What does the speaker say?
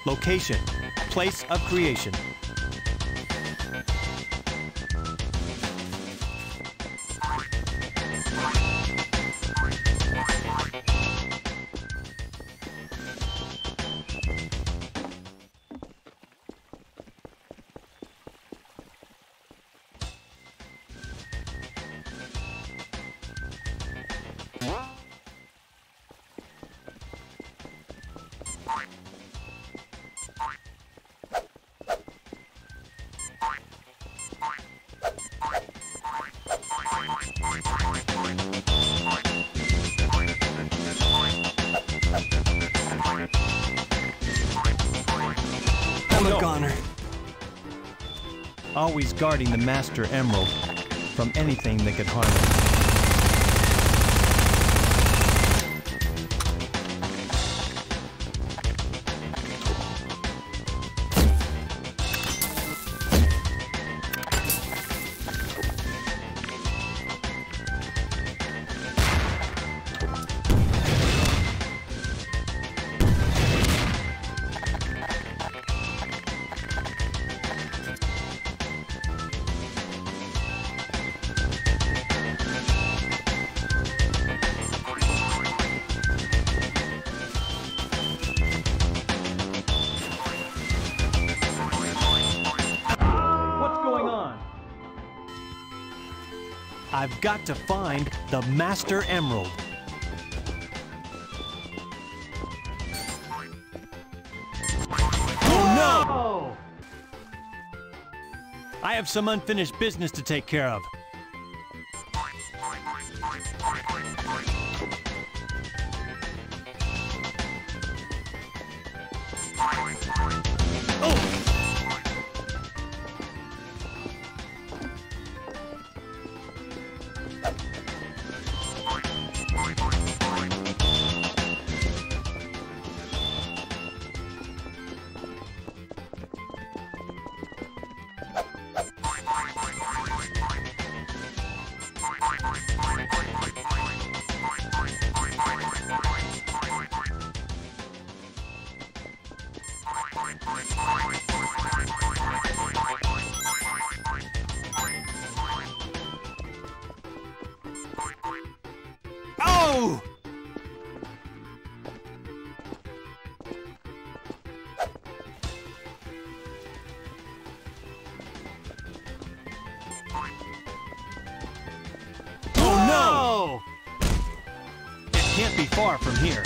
Location, place of creation. I'm a goner. Always guarding the Master Emerald from anything that could harm it. I've got to find the Master Emerald. Oh no! I have some unfinished business to take care of. Oh! Oh no! It can't be far from here.